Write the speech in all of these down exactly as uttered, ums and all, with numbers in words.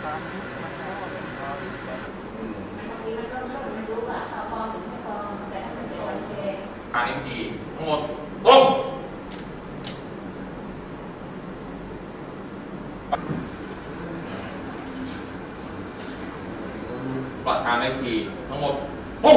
อาร์เอ็มจีทั้งหมดตรงปลัดทางเอ็มจีทั้งหมดปุ้ง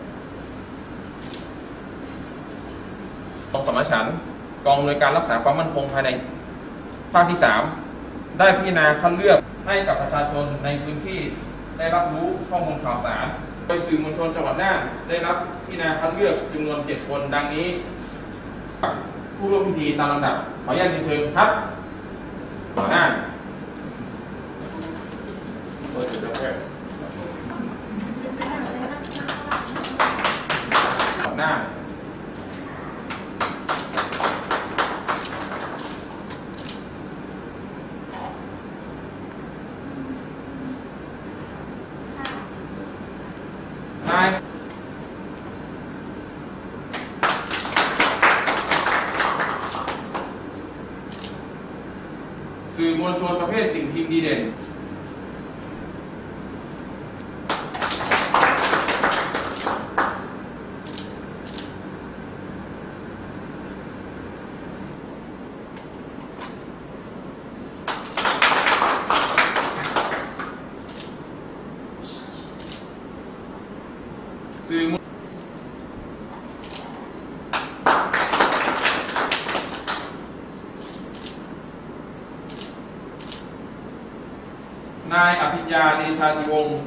ต้องสมัชฉันท์กองอำนวยการรักษาความมั่นคงภายในภาคที่สามได้พิจารณาคัดเลือกให้กับประชาชนในพื้นที่ได้รับรู้ข้อมูลข่าวสารโดยสื่อมวลชนจังหวัดน่านได้รับพิจารณาคัดเลือกจำนวนเจ็ดคนดังนี้ผู้ร่วมพิธีตามลำดับขออนุญาตเชิญครับน่านน่านนายสื่อมวลชนประเภทสิ่งพิมพ์ดีเด่นสื่อนายอภิญญาเดชาธิวงศ์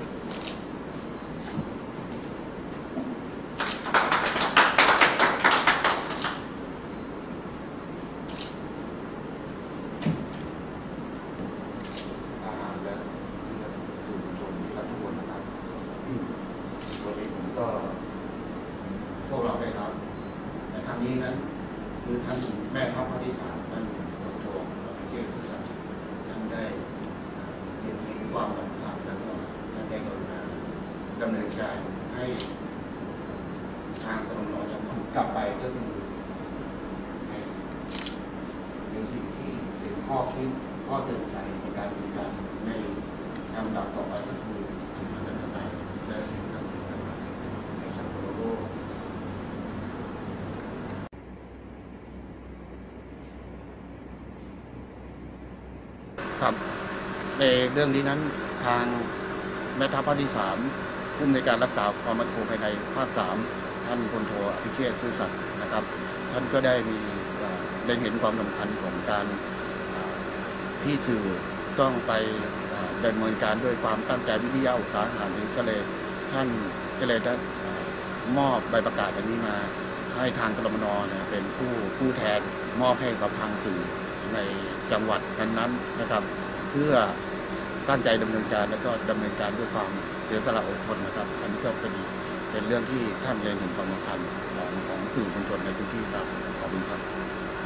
ก็พวกเราได้รับในครั้งนี้นั้นคือท่านแม่ทัพภาคที่สามท่านพลโทอภิเชษฐ์สุสันต์ท่านได้เห็นถึงความสำคัญแล้วก็ท่านได้กรุณาดำเนินการให้ทางกรมน.จังหวัดกลับไปก็คือในในสิ่งที่เป็นข้อคิดข้อเตือนใจในการดำเนินการในลำดับต่อไปก็คือถึงมันจะไปและสิ่งศักดิ์สิทธิ์ในสังคมโลกครับในเรื่องนี้นั้นทางแม่ทัพภาคที่สามผู้อำนวยการรักษาความมั่นคงภายในภาคสามท่านพลโทอภิเชษฐ์ซื่อสัตย์นะครับท่านก็ได้มีเล็งเห็นความสำคัญของการที่สื่อต้องไปดำเนินการด้วยความตั้งใจวิทยาอุตสาหะนี้ก็เลยท่านก็เลยได้มอบใบประกาศอันนี้มาให้ทางกรมน.เนี่ยเป็นผู้ผู้แทนมอบให้กับทางสื่อในจังหวัดนั้นๆนะครับเพื่อตั้งใจดำเนินการแล้วก็ดำเนินการด้วยความเสียสละอดทนนะครับอันนี้ก็เป็นเป็นเรื่องที่ท่านเล็งเห็นความสำคัญของของสื่อมวลชนในพื้นที่ครับขอบคุณครับ